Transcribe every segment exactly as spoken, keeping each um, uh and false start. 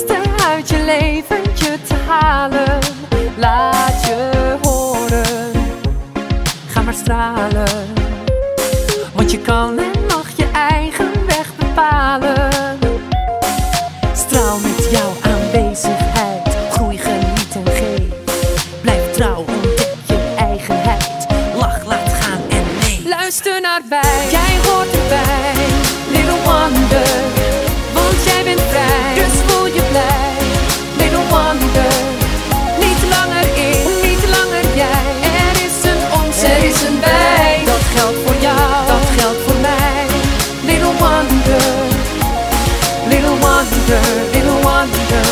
mooiste uit je leventje te halen. Laat je horen, ga maar stralen. Want je kan en mag je eigen weg bepalen. Straal met jouw aanwezigheid, groei, geniet en geef. Blijf trouw, ontdek je eigenheid. Lach, laat gaan en nee. Luister naar bij, jij hoort erbij. Little wonder, want jij bent vrij. Dus voel je blij. Little wonder, niet langer ik, niet langer jij. Er is een ons, er is een wij. Dat geldt voor jou, dat geldt voor mij. Little wonder, little wonder, little wonder.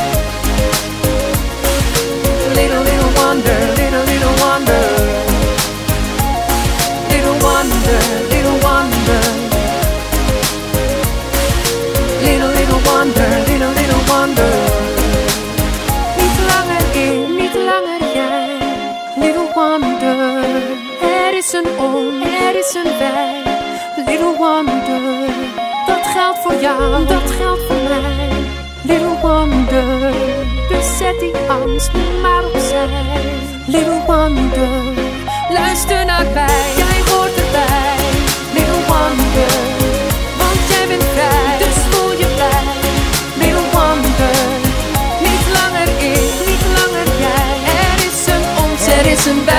Little, little wonder, little, little wonder. Little wonder, little wonder. Little, little wonder, little, little wonder. Niet langer ik, niet langer jij. Little wonder. Er is een on, er is een wij. Little wonder. Dat geldt voor jou, dat geldt voor mij. Little wonder. Dus zet die angst nu maar opzij. Little wonder. Luister naar bij, jij hoort erbij. Little wonder, want jij bent vrij. Dus voel je blij. Little wonder, niet langer ik, niet langer jij. Er is een ons, er is een wij.